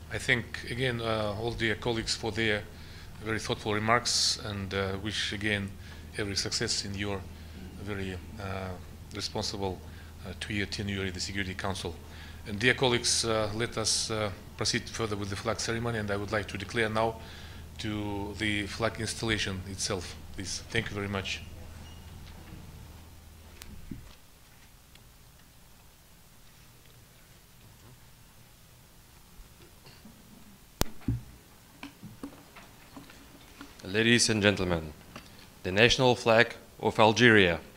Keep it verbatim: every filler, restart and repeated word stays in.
I thank again uh, all the colleagues for their very thoughtful remarks, and uh, wish again every success in your very uh, responsible uh, two-year tenure in the Security Council. And dear colleagues, uh, let us uh, proceed further with the flag ceremony, and I would like to declare now to the flag installation itself. Please, thank you very much. Ladies and gentlemen, the national flag of Algeria.